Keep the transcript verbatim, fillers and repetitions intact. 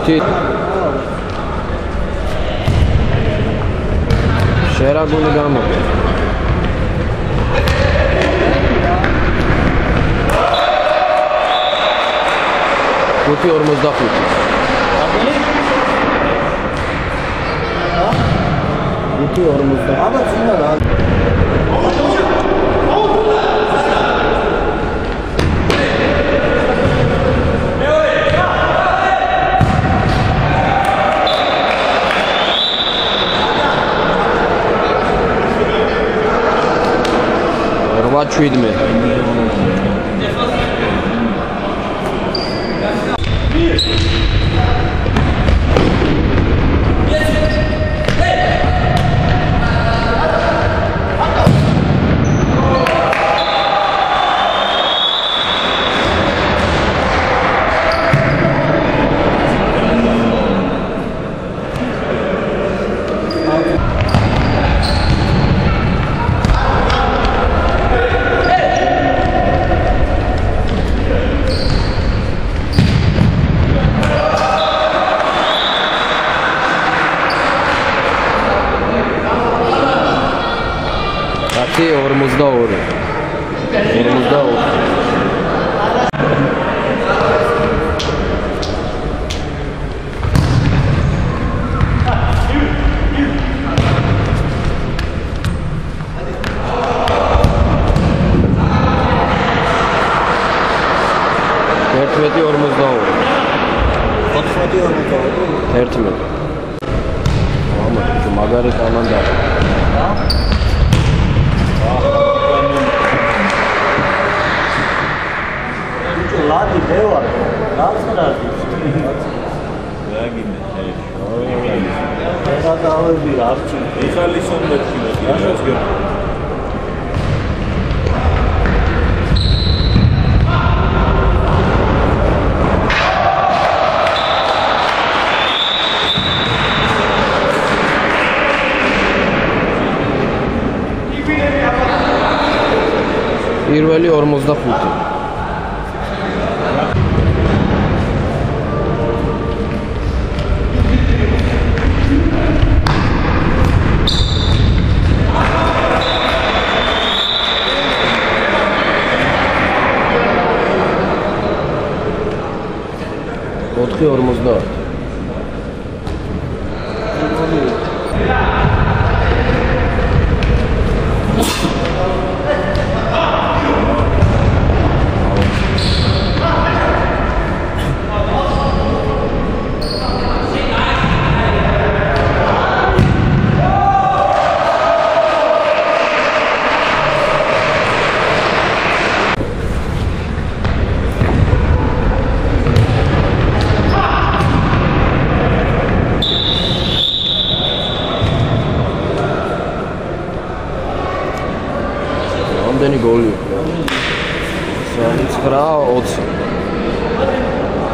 ხუთი. შერაგული გამოგე. ხუთი ორმოცდახუთი. ხუთი ორმოცდახუთი. აბა წინა რა. შვიდმე. ორმოცდაორი. ორმოცდაორი. ერთმეტი ორმოცდაორი. ოცდაათი ორმოცდაორი. ერთმეტი. ამა მაგარი კომანდაა. Ladi deva, razradi. Ragine, hey. Esa dava bir arçı. Esa lisonda çıkıyor. პირველი ორმოცდახუთი. ოთხი ორმოცდაათი. Goli. So, it's for our odds.